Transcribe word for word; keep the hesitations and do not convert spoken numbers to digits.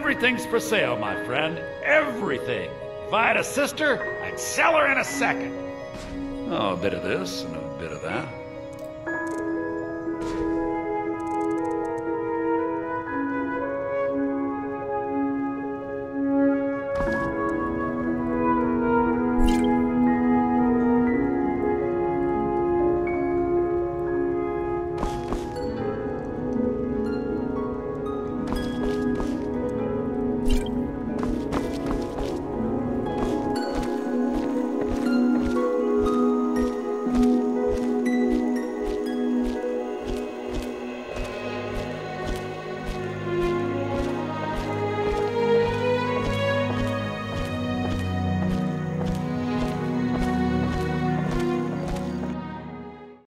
Everything's for sale, my friend. Everything. If I had a sister, I'd sell her in a second. Oh, a bit of this and a bit of that.